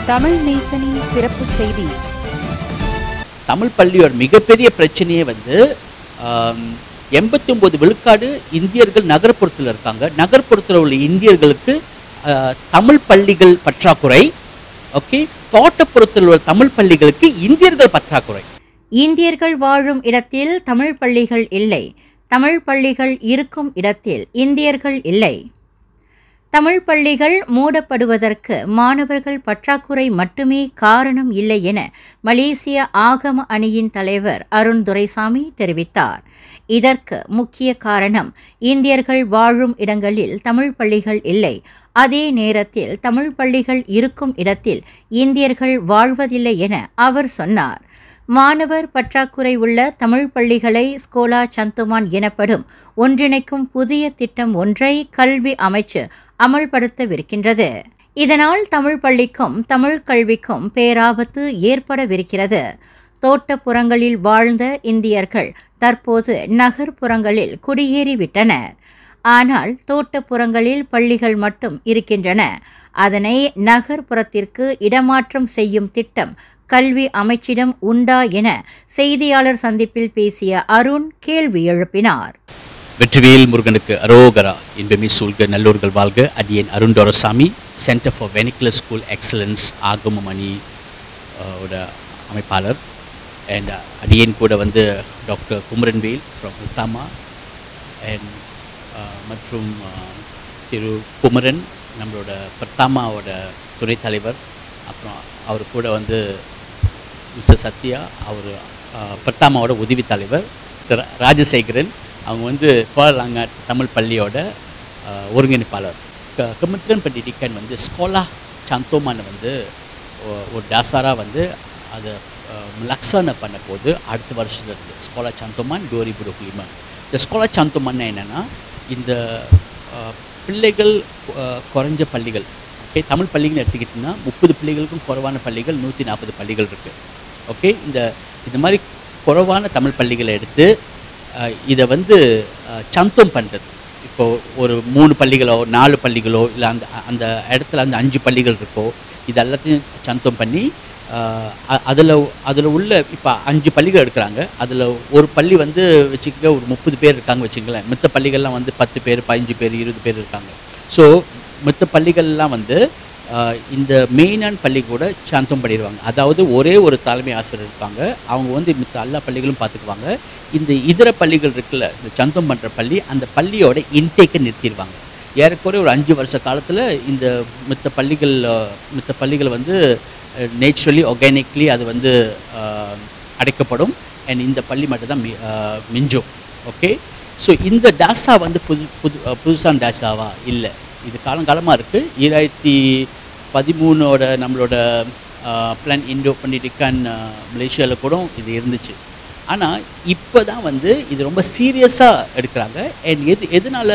தமிழ் நேசனின் சிறப்பு செய்தி. தமிழ் பள்ளியோட மிகப்பெரிய பிரச்சனையே வந்து 89 விழுக்காடு இந்தியர்கள் நகர்ப்புறத்தில் இருக்காங்க. நகர்ப்புறத்தில் உள்ள இந்தியர்களுக்கு தமிழ் பள்ளிகள் பற்றாக்குறை. ஓகே, தோட்டப்புறத்தில் உள்ள தமிழ் பள்ளிகளுக்கு இந்தியர்கள் பற்றாக்குறை. இந்தியர்கள் வாழும் இடத்தில் தமிழ் பள்ளிகள் இல்லை, தமிழ் பள்ளிகள் இருக்கும் இடத்தில் இந்தியர்கள் இல்லை. தமிழ் பள்ளிகள் மூடப்படுவதற்கு மாணவர்கள் பற்றாக்குறை மட்டுமே காரணம் இல்லை என மலேசிய ஆகம அணியின் தலைவர் அருண் துரைசாமி தெரிவித்தார். இதற்கு முக்கிய காரணம் இந்தியர்கள் வாழும் இடங்களில் தமிழ் பள்ளிகள் இல்லை, அதே நேரத்தில் தமிழ் பள்ளிகள் இருக்கும் இடத்தில் இந்தியர்கள் வாழ்வதில்லை என அவர் சொன்னார். மாணவர் பற்றாக்குறை உள்ள தமிழ் பள்ளிகளை ஸ்கோலா சந்துமான் எனப்படும் ஒன்றிணைக்கும் புதிய திட்டம் ஒன்றை கல்வி அமைச்சு அமல்படுத்தவிருக்கின்றது. இதனால் தமிழ் பள்ளிக்கும் தமிழ் கல்விக்கும் பேராபத்து ஏற்படவிருக்கிறது. தோட்டப்புறங்களில் வாழ்ந்த இந்தியர்கள் தற்போது நகர்ப்புறங்களில் குடியேறிவிட்டனர். ஆனால் தோட்டப்புறங்களில் பள்ளிகள் மட்டும் இருக்கின்றன. அதனை நகர்ப்புறத்திற்கு இடமாற்றம் செய்யும் திட்டம் கல்வி அமைச்சிடம் உண்டா என செய்தியாளர் சந்திப்பில் பேசிய அருண் கேள்வி எழுப்பினார். வெற்றிவேல் முருகனுக்கு அரோகரா. இன்பமே சூழ்க, நல்லூர்கள் வாழ்க. அடியேன் Arun Duraisamy, centre for vernacular school excellence ஆகமமணி ஓட அமைப்பாளர். அண்ட் அடியேன் கூட வந்து doctor Kumaranvel from Utama and மற்றும் திரு குமரன் நம்மளோட பிரத்தாமாவோட துணைத் தலைவர். அப்புறம் அவர் கூட வந்து மிஸ்டர் சத்யா, அவர் பிரத்தாமாவோட உதவி தலைவர். ராஜசேகரன், அவங்க வந்து கோலாங்காட் தமிழ் பள்ளியோட ஒருங்கிணைப்பாளர். கமித்ரன்பட்டி டிக்கன் வந்து ஸ்கோலா சந்தோமான வந்து ஒரு டாசாராக வந்து அதை லக்ஸான பண்ண போது அடுத்த வருஷத்துலேருந்து ஸ்கோலா சந்தோமான் 2025. இந்த ஸ்கோலா சந்தோமான் என்னென்னா, இந்த பிள்ளைகள் குறைஞ்ச பள்ளிகள், ஓகே, தமிழ் பள்ளிகள் எடுத்துக்கிட்டிங்கன்னா 30 பிள்ளைகளுக்கும் குறைவான பள்ளிகள் 140 பள்ளிகள் இருக்குது. ஓகே, இந்த மாதிரி குறைவான தமிழ் பள்ளிகளை எடுத்து இதை வந்து சந்தம் பண்ணுறது. இப்போது ஒரு 3 பள்ளிகளோ 4 பள்ளிகளோ இல்லை அந்த இடத்துல அந்த 5 பள்ளிகள் இருக்கோ, இது எல்லாத்தையும் சந்தம் பண்ணி அதில் உள்ள இப்போ 5 பள்ளிகள் எடுக்கிறாங்க. அதில் ஒரு பள்ளி வந்து வச்சுக்க ஒரு 30 பேர் இருக்காங்க வச்சுங்களேன். மற்ற பள்ளிகள்லாம் வந்து 10 பேர் 15 பேர் 20 பேர் இருக்காங்க. ஸோ மற்ற பள்ளிகள்லாம் வந்து இந்த மெயினான பள்ளி கூட சாந்தம் பண்ணிடுவாங்க. அதாவது ஒரே ஒரு தலைமை ஆசிரியர் இருப்பாங்க, அவங்க வந்து மற்ற எல்லா பள்ளிகளும் பார்த்துக்குவாங்க. இந்த இதர பள்ளிகள் இருக்குல்ல, இந்த சந்தம் பண்ணுற பள்ளி, அந்த பள்ளியோட இன்டேக்கை நிறுத்திடுவாங்க. ஏறக்குறைய ஒரு 5 வருஷ காலத்தில் இந்த மற்ற பள்ளிகள் வந்து நேச்சுரலி ஆர்கானிக்லி அது வந்து அடைக்கப்படும். அண்ட் இந்த பள்ளி மட்டும்தான் மிஞ்சும். ஓகே, ஸோ இந்த டாசா வந்து புதுசான டாசாவா இல்லை, இது காலங்காலமாக இருக்குது. 2013ஓட நம்மளோட பிளான் இண்டோ பண்ணிட்டிக்கான் மலேசியாவில் கூட இது இருந்துச்சு. ஆனால் இப்போ தான் வந்து இது ரொம்ப சீரியஸாக எடுக்கிறாங்க. அண்ட் எதனால்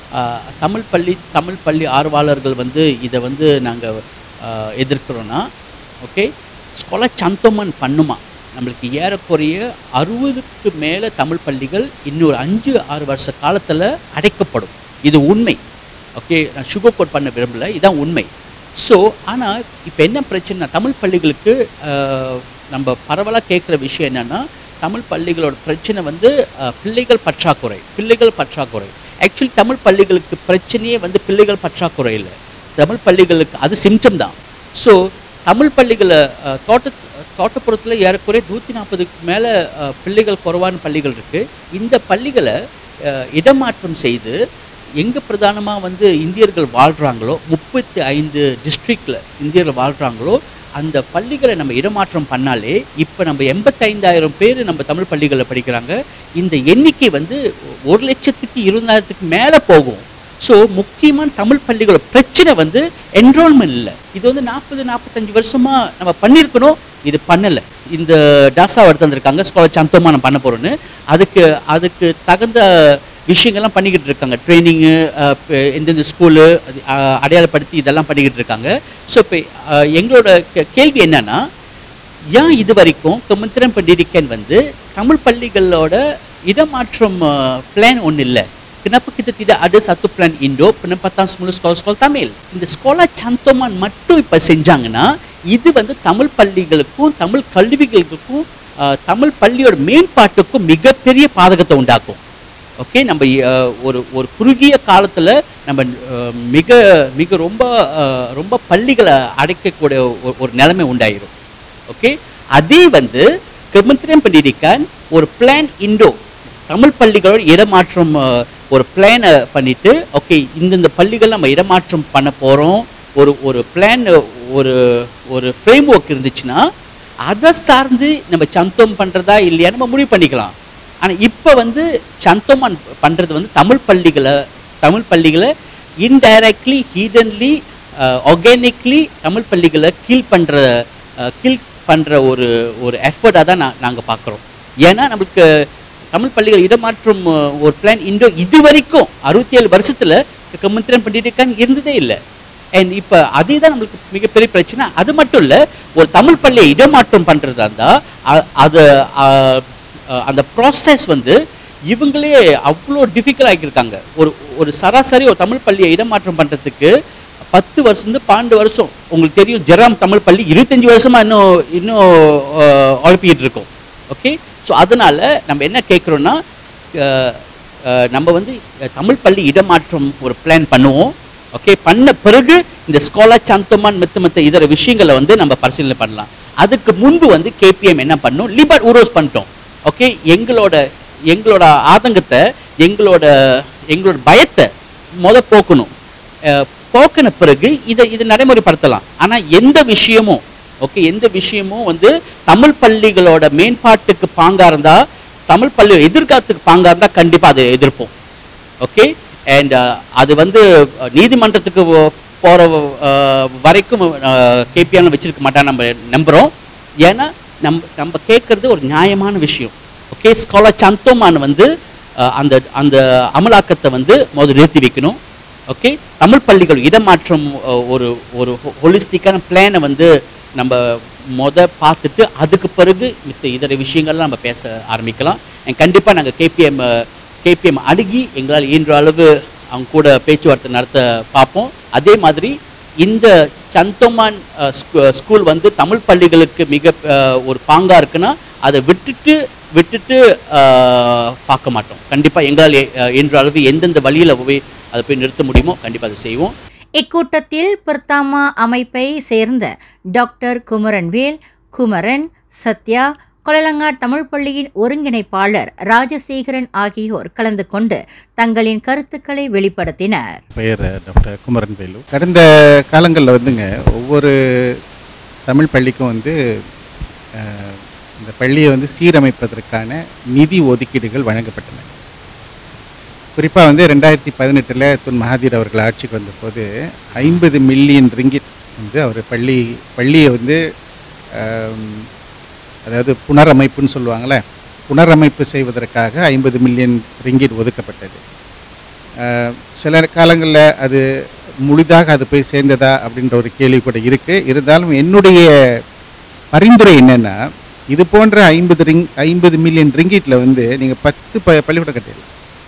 தமிழ் பள்ளி ஆர்வலர்கள் வந்து இதை வந்து நாங்கள் எதிர்க்கிறோன்னா, ஓகே, ஸ்கோலா சந்தோமன் பண்ணுமா, நம்மளுக்கு ஏறக்குறைய 60க்கு மேலே தமிழ் பள்ளிகள் இன்னொரு 5-6 வருஷ காலத்தில் அடைக்கப்படும். இது உண்மை. ஓகே, நான் சுகர் கோட் பண்ண விரும்பலை, இதுதான் உண்மை. ஸோ ஆனால் இப்போ என்ன பிரச்சனை, தமிழ் பள்ளிகளுக்கு நம்ம பரவலாக கேட்குற விஷயம் என்னென்னா, தமிழ் பள்ளிகளோட பிரச்சனை வந்து பிள்ளைகள் பற்றாக்குறை. ஆக்சுவலி தமிழ் பள்ளிகளுக்கு பிரச்சனையே வந்து பிள்ளைகள் பற்றாக்குறை இல்லை, தமிழ் பள்ளிகளுக்கு அது சிம்டம் தான். ஸோ தமிழ் பள்ளிகளை தோட்டப்புறத்தில் ஏறக்குறைய 140க்கு மேலே பிள்ளைகள் குறைவான பள்ளிகள் இருக்குது. இந்த பள்ளிகளை இடமாற்றம் செய்து எங்கே பிரதானமாக வந்து இந்தியர்கள் வாழ்கிறாங்களோ, 35 டிஸ்ட்ரிக்டில் இந்தியர்கள் வாழ்கிறாங்களோ, அந்த பள்ளிகளை நம்ம இடமாற்றம் பண்ணாலே இப்போ நம்ம 85,000 பேர் நம்ம தமிழ் பள்ளிகளில் படிக்கிறாங்க. இந்த எண்ணிக்கை வந்து 1,20,000க்கு மேலே போகும். ஸோ முக்கியமான தமிழ் பள்ளிகளோட பிரச்சனை வந்து என்ரோல்மெண்ட் இல்லை. இது வந்து 40-45 வருஷமாக நம்ம பண்ணியிருக்கணும், இது பண்ணலை. இந்த டாசா எடுத்து வந்திருக்காங்க, ஸ்கோலா சந்தோமா நம்ம பண்ண போகிறோன்னு. அதுக்கு தகுந்த விஷயங்கள்லாம் பண்ணிக்கிட்டு இருக்காங்க. ட்ரைனிங்கு, எந்தெந்த ஸ்கூலு அடையாளப்படுத்தி இதெல்லாம் பண்ணிக்கிட்டு இருக்காங்க. ஸோ இப்போ எங்களோட கேள்வி என்னன்னா, ஏன் இது வரைக்கும் கமித்ரன்பட்டி வந்து தமிழ் பள்ளிகளோட இடமாற்றம் பிளான் ஒன்றும் இல்லை? Kenapa kita tidak ada satu plan Indo penempatan semula sekolah-sekolah Tamil? இந்த ஸ்கோலா சந்தோமான் மட்டும் இப்போ செஞ்சாங்கன்னா இது வந்து தமிழ் பள்ளிகளுக்கும் தமிழ் கல்விகளுக்கும் தமிழ் பள்ளியோட மேம்பாட்டுக்கும் மிகப்பெரிய பாதகத்தை உண்டாக்கும். ஓகே, நம்ம ஒரு குறுகிய காலத்தில் நம்ம மிக மிக ரொம்ப ரொம்ப பள்ளிகளை அடைக்கக்கூடிய ஒரு நிலைமை உண்டாயிரும். ஓகே, அதே வந்து Kementerian Pendidikan ஒரு பிளான் இண்டோ தமிழ் பள்ளிகளோட இடமாற்றம் ஒரு பிளானை பண்ணிட்டு, ஓகே இந்த பள்ளிகள் நம்ம இடமாற்றம் பண்ண போகிறோம், ஒரு பிளான் ஒரு ஃப்ரேம் ஒர்க் இருந்துச்சுன்னா அதை சார்ந்து நம்ம சந்தோம் பண்ணுறதா இல்லையா நம்ம முடிவு பண்ணிக்கலாம். ஆனால் இப்போ வந்து சந்தோமான் பண்ணுறது வந்து தமிழ் பள்ளிகளை இன்டைரக்ட்லி ஹீடன்லி ஆர்கானிக்லி தமிழ் பள்ளிகளை கீழ் பண்ணுற ஒரு எஃபர்ட்டாக தான் நாங்கள் பார்க்குறோம். ஏன்னா நம்மளுக்கு தமிழ் பள்ளிகள் இடமாற்றம் ஒரு பிளான் இண்டோ இது வரைக்கும் 67 வருஷத்தில் Kementerian Pendidikan இருந்ததே இல்லை. அண்ட் இப்போ அதே தான் நம்மளுக்கு மிகப்பெரிய பிரச்சனை. அது மட்டும் இல்லை, ஒரு தமிழ் பள்ளியை இடமாற்றம் பண்ணுறதா இருந்தால் அது அந்த ப்ராசஸ் வந்து இவங்களே அவ்வளோ டிஃபிகல்ட் ஆகியிருக்காங்க. ஒரு சராசரி ஒரு தமிழ் பள்ளியை இடமாற்றம் பண்ணுறதுக்கு 10 வருஷம் 12 வருஷம். உங்களுக்கு தெரியும், ஜெராம் தமிழ் பள்ளி 25 வருஷமாக இன்னும் உழப்பிக்கிட்டு இருக்கோம். ஓகே, ஸோ அதனால் நம்ம என்ன கேட்குறோன்னா, நம்ம வந்து தமிழ் பள்ளி இடமாற்றம் ஒரு பிளான் பண்ணுவோம். ஓகே, பண்ண பிறகு இந்த ஸ்காலர் சந்தோமான் மற்ற இதர விஷயங்களை வந்து நம்ம பரிசீலனை பண்ணலாம். அதுக்கு முன்பு வந்து KPM என்ன பண்ணோம், லிபர்ட் ஊரோஸ் பண்ணிட்டோம். ஓகே, எங்களோட ஆதங்கத்தை எங்களோட பயத்தை போக்கணும். போக்கின பிறகு இதை நடைமுறைப்படுத்தலாம். ஆனால் எந்த விஷயமும் வந்து தமிழ் பள்ளிகளோட மேம்பாட்டுக்கு பாங்கா இருந்தா, தமிழ் பள்ளி எதிர்காலத்துக்கு பாங்கா இருந்தா கண்டிப்பாக அதை எதிர்ப்போம். ஓகே, அண்ட் அது வந்து நீதிமன்றத்துக்கு போகிற வரைக்கும் KPM வச்சிருக்க மாட்டான்னு நம்ம நம்புகிறோம். ஏன்னா நம்ம கேட்குறது ஒரு நியாயமான விஷயம். ஓகே, ஸ்காலர் சந்தோமான் வந்து அந்த அமலாக்கத்தை வந்து முதல் நிறுத்தி வைக்கணும். ஓகே, தமிழ் பள்ளிகள் இடமாற்றம் ஒரு ஹோலிஸ்டிக்கான பிளானை வந்து நம்ம பார்த்துட்டு அதுக்கு பிறகு மித்த இதர விஷயங்கள்லாம் நம்ம பேச ஆரம்பிக்கலாம். கண்டிப்பாக நாங்கள் KPM அணுகி எங்களால் இயன்ற அளவு அவங்க கூட பேச்சுவார்த்தை நடத்த பார்ப்போம். அதே மாதிரி இந்த சந்தோமான் ஸ்கூல் வந்து தமிழ் பள்ளிகளுக்கு மிக ஒரு பாங்கா இருக்குன்னா அதை விட்டுட்டு பார்க்க மாட்டோம். கண்டிப்பாக எங்களால் இயன்ற அளவு எந்தெந்த வழியில் அதை போய் நிறுத்த முடியுமோ கண்டிப்பாக அதை செய்வோம். இக்கூட்டத்தில் பிர்தாமா அமைப்பை சேர்ந்த டாக்டர் குமரன்வேல், குமரன், சத்யா, கொலலங்காட் தமிழ் பள்ளியின் ஒருங்கிணைப்பாளர் ராஜசேகரன் ஆகியோர் கலந்து கொண்டு தங்களின் கருத்துக்களை வெளிப்படுத்தினர். பெயர் டாக்டர் குமரன்வேலு. கடந்த காலங்களில் வந்துங்க ஒவ்வொரு தமிழ் பள்ளிக்கும் வந்து இந்த பள்ளியை வந்து சீரமைப்பதற்கான நிதி ஒதுக்கீடுகள் வழங்கப்பட்டன. குறிப்பாக வந்து 2018 துன் மகாதீர் அவர்கள் ஆட்சிக்கு வந்தபோது 50 மில்லியன் ரிங்கிட் வந்து அவர் பள்ளியை வந்து அதாவது புனரமைப்புன்னு சொல்லுவாங்களே, புனரமைப்பு செய்வதற்காக 50 மில்லியன் ரிங்கிட் ஒதுக்கப்பட்டது. சில காலங்களில் அது முழுதாக அது போய் சேர்ந்ததா அப்படின்ற ஒரு கேள்வி கூட இருக்குது. இருந்தாலும் என்னுடைய பரிந்துரை என்னென்னா, இது போன்ற 50 மில்லியன் ரிங்கிட்டில் வந்து நீங்கள் 10 பள்ளிக்கூடம் கட்டிடலாம்.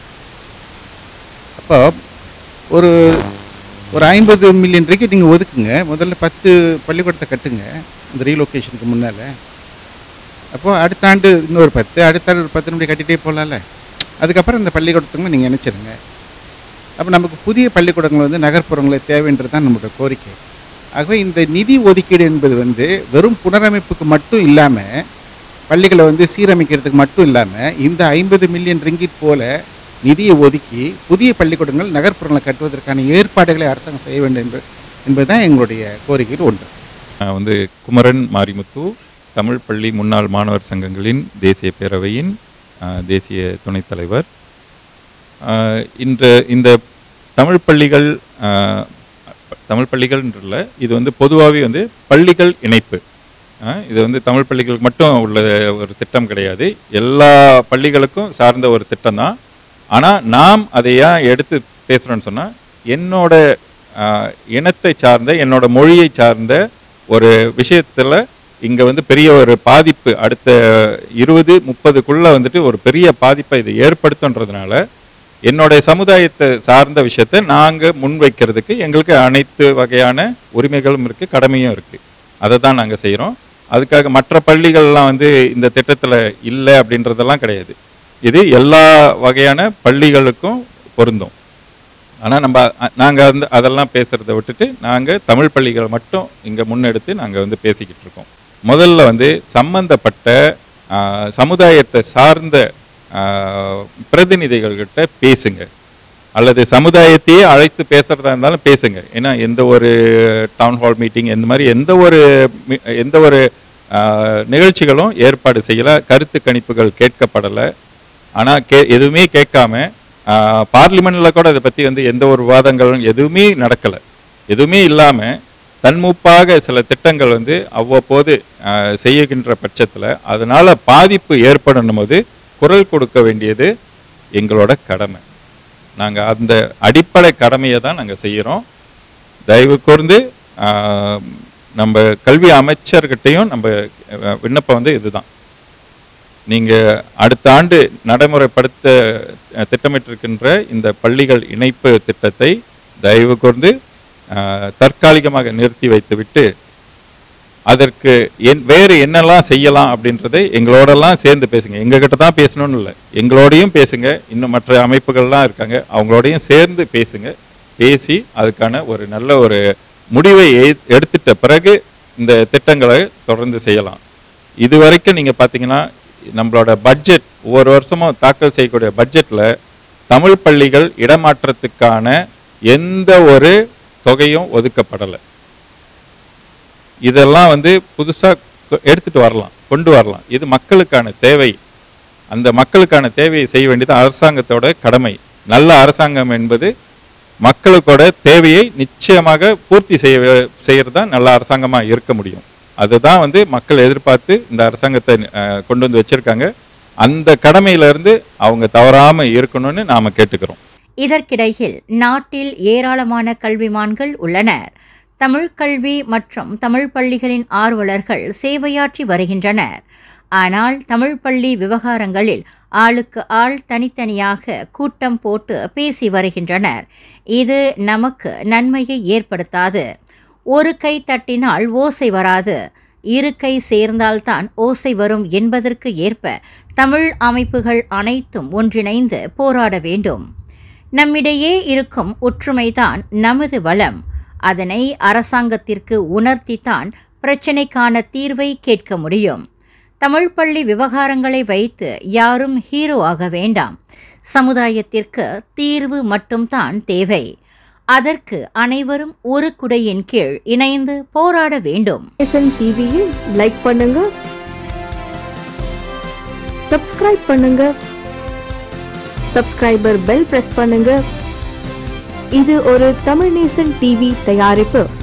அப்போ ஒரு 50 மில்லியன் ரிங்கிட் நீங்கள் ஒதுக்குங்க, முதல்ல 10 பள்ளிக்கூடத்தை கட்டுங்க இந்த ரீலொகேஷனுக்கு முன்னால். அப்போது அடுத்த ஆண்டு இன்னொரு 10, அடுத்த ஆண்டு ஒரு 10 கட்டிகிட்டே போகலாம்ல. அதுக்கப்புறம் இந்த பள்ளிக்கூடத்துக்கு நீங்கள் நினச்சிருங்க. அப்போ நமக்கு புதிய பள்ளிக்கூடங்கள் வந்து நகர்ப்புறங்களில் தேவைன்றது தான் நம்மளோட கோரிக்கை. ஆகவே இந்த நிதி ஒதுக்கீடு என்பது வந்து வெறும் புனரமைப்புக்கு மட்டும் இல்லாமல், பள்ளிகளை வந்து சீரமைக்கிறதுக்கு மட்டும் இல்லாமல், இந்த 50 மில்லியன் ரிங்கிட் போல நிதியை ஒதுக்கி புதிய பள்ளிக்கூடங்கள் நகர்ப்புறங்களை கட்டுவதற்கான ஏற்பாடுகளை அரசாங்கம் செய்ய வேண்டும் என்பதுதான் எங்களுடைய கோரிக்கையில் ஒன்று. வந்து குமரன் மாரிமுத்து, தமிழ் பள்ளி முன்னாள் மாணவர் சங்கங்களின் தேசிய பேரவையின் தேசிய துணைத் தலைவர். இந்த தமிழ் பள்ளிகள்ன்றல இது வந்து பொதுவாகவே வந்து பள்ளிகள் இணைப்பு. இது வந்து தமிழ் பள்ளிகளுக்கு மட்டும் உள்ள ஒரு திட்டம் கிடையாது, எல்லா பள்ளிகளுக்கும் சார்ந்த ஒரு திட்டம் தான். ஆனால் நாம் அதை ஏன் எடுத்து பேசுகிறோன்னு சொன்னால், என்னோட இனத்தை சார்ந்த என்னோட மொழியை சார்ந்த ஒரு விஷயத்தில் இங்கே வந்து பெரிய ஒரு பாதிப்பு அடுத்த 20-30க்குள்ளே வந்துட்டு ஒரு பெரிய பாதிப்பை இது ஏற்படுத்துன்றதுனால என்னுடைய சமுதாயத்தை சார்ந்த விஷயத்தை நாங்கள் முன்வைக்கிறதுக்கு எங்களுக்கு அனைத்து வகையான உரிமைகளும் இருக்குது, கடமையும் இருக்குது. அதை தான் நாங்கள் செய்கிறோம். அதுக்காக மற்ற பள்ளிகள்லாம் வந்து இந்த திட்டத்தில் இல்லை அப்படின்றதெல்லாம் கிடையாது. இது எல்லா வகையான பள்ளிகளுக்கும் பொருந்தும். ஆனால் நாங்கள் அதெல்லாம் பேசுகிறத விட்டுட்டு நாங்கள் தமிழ் பள்ளிகள் மட்டும் இங்கே முன்னெடுத்து நாங்கள் வந்து பேசிக்கிட்டு இருக்கோம். முதல்ல வந்து சம்பந்தப்பட்ட சமுதாயத்தை சார்ந்த பிரதிநிதிகள்கிட்ட பேசுங்க, அல்லது சமுதாயத்தையே அழைத்து பேசுகிறதா இருந்தாலும் பேசுங்க. ஏன்னா எந்த ஒரு டவுன் ஹால் மீட்டிங் இந்த மாதிரி எந்த ஒரு நிகழ்ச்சிகளும் ஏற்பாடு செய்யலை, கருத்து கணிப்புகள் கேட்கப்படலை. ஆனால் எதுவுமே கேட்காம பார்லிமெண்ட்டில் கூட அதை பற்றி வந்து எந்த ஒரு விவாதங்களும் எதுவுமே நடக்கலை. எதுவுமே இல்லாமல் தன்முப்பாக சில திட்டங்கள் வந்து அவ்வப்போது செய்கின்ற பட்சத்தில் அதனால் பாதிப்பு ஏற்படும் போது குரல் கொடுக்க வேண்டியது எங்களோட கடமை. நாங்கள் அந்த அடிப்படை கடமையை தான் நாங்கள் செய்கிறோம். தயவு கூர்ந்து நம்ம கல்வி அமைச்சர்கிட்டையும் நம்ம விண்ணப்பம் வந்து இதுதான், நீங்கள் அடுத்த ஆண்டு நடைமுறைப்படுத்த திட்டமிட்டிருக்கின்ற இந்த பள்ளிகள் இணைப்பு திட்டத்தை தயவு கூர்ந்து தற்காலிகமாக நிறுத்தி வைத்துவிட்டு அதற்கு வேறு என்னெல்லாம் செய்யலாம் அப்படின்றதை எங்களோடலாம் சேர்ந்து பேசுங்க. எங்ககிட்ட தான் பேசணும்னு இல்லை, எங்களோடையும் பேசுங்க. இன்னும் மற்ற அமைப்புகள்லாம் இருக்காங்க, அவங்களோடையும் சேர்ந்து பேசுங்க. பேசி அதுக்கான ஒரு நல்ல ஒரு முடிவை எடுத்துட்ட பிறகு இந்த திட்டங்களை தொடர்ந்து செய்யலாம். இது வரைக்கும் நீங்கள் பார்த்தீங்கன்னா நம்மளோட பட்ஜெட் ஒவ்வொரு வருஷமும் தாக்கல் செய்யக்கூடிய பட்ஜெட்டில் தமிழ் பள்ளிகள் இடமாற்றத்துக்கான எந்த ஒரு தொகையும் ஒதுக்கப்படலை. இதெல்லாம் வந்து புதுசாக எடுத்துகிட்டு வரலாம், கொண்டு வரலாம். இது மக்களுக்கான தேவை. அந்த மக்களுக்கான தேவையை செய்ய வேண்டியது அரசாங்கத்தோட கடமை. நல்ல அரசாங்கம் என்பது மக்களுக்கோட தேவையை நிச்சயமாக பூர்த்தி செய்கிறது தான் நல்ல அரசாங்கமாக இருக்க முடியும். அதுதான் வந்து மக்கள் எதிர்பார்த்து இந்த அரசாங்கத்தை கொண்டு வந்து வச்சிருக்காங்க. அந்த கடமையிலிருந்து அவங்க தவறாமல் இருக்கணும்னு நாம் கேட்டுக்கிறோம். இதற்கிடையில் நாட்டில் ஏராளமான கல்விமான்கள் உள்ளனர். தமிழ் கல்வி மற்றும் தமிழ் பள்ளிகளின் ஆர்வலர்கள் சேவையாற்றி வருகின்றனர். ஆனால் தமிழ் பள்ளி விவகாரங்களில் ஆளுக்கு ஆள் தனித்தனியாக கூட்டம் போட்டு பேசி வருகின்றனர். இது நமக்கு நன்மையை ஏற்படுத்தாது. ஒரு கை தட்டினால் ஓசை வராது, இரு கை சேர்ந்தால்தான் ஓசை வரும் என்பதற்கு ஏற்ப தமிழ் அமைப்புகள் அனைத்தும் ஒன்றிணைந்து போராட வேண்டும். நம்மிடையே இருக்கும் ஒற்றுமைதான் நமது வளம். அதனை அரசாங்கத்திற்கு உணர்த்தித்தான் பிரச்சினைக்கான தீர்வை கேட்க முடியும். தமிழ் பள்ளி விவகாரங்களை வைத்து யாரும் ஹீரோ ஆக வேண்டாம். சமுதாயத்திற்கு தீர்வு மட்டும்தான் தேவை. அதற்கு அனைவரும் ஒரு குடையின் கீழ் இணைந்து போராட வேண்டும். டிவியை லைக் பண்ணுங்க, சப்ஸ்கிரைப் பண்ணுங்க, சப்ஸ்கிரைபர் பெல் பிரஸ் பண்ணுங்க. இது ஒரு தமிழ் நேசன் டிவி தயாரிப்பு.